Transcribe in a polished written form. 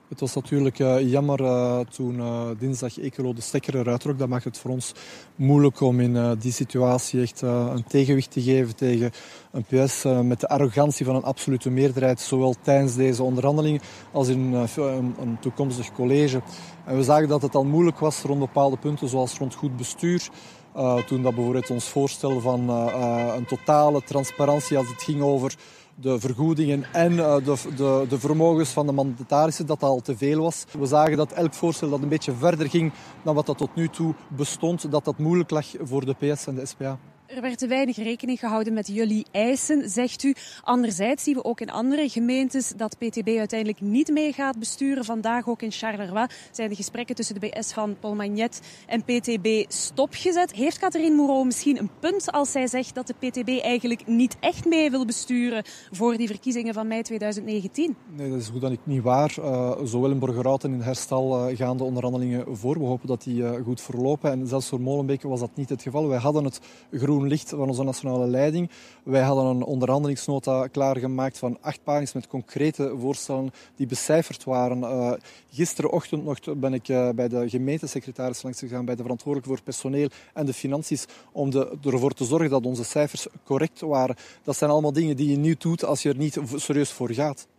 Het was natuurlijk jammer toen dinsdag Ekelo de stekker eruit trok. Dat maakt het voor ons moeilijk om in die situatie echt een tegenwicht te geven tegen een PS met de arrogantie van een absolute meerderheid, zowel tijdens deze onderhandelingen als in een toekomstig college. En we zagen dat het al moeilijk was rond bepaalde punten, zoals rond goed bestuur. Toen dat bijvoorbeeld ons voorstel van een totale transparantie als het ging over de vergoedingen en de vermogens van de mandatarissen, dat al te veel was. We zagen dat elk voorstel dat een beetje verder ging dan wat dat tot nu toe bestond, dat moeilijk lag voor de PS en de SPA. Er werd te weinig rekening gehouden met jullie eisen, zegt u. Anderzijds zien we ook in andere gemeentes dat PTB uiteindelijk niet mee gaat besturen. Vandaag ook in Charleroi zijn de gesprekken tussen de BS van Paul Magnet en PTB stopgezet. Heeft Catherine Moreau misschien een punt als zij zegt dat de PTB eigenlijk niet echt mee wil besturen voor die verkiezingen van mei 2019? Nee, dat is goed dan niet waar. Zowel in Borgerhout en in Herstal gaan de onderhandelingen voor. We hopen dat die goed verlopen. En zelfs voor Molenbeek was dat niet het geval. Wij hadden het groen licht van onze nationale leiding. Wij hadden een onderhandelingsnota klaargemaakt van 8 pagina's met concrete voorstellen die becijferd waren. Gisterenochtend nog ben ik bij de gemeentesecretaris langs gegaan, bij de verantwoordelijke voor personeel en de financiën, om ervoor te zorgen dat onze cijfers correct waren. Dat zijn allemaal dingen die je niet doet als je er niet serieus voor gaat.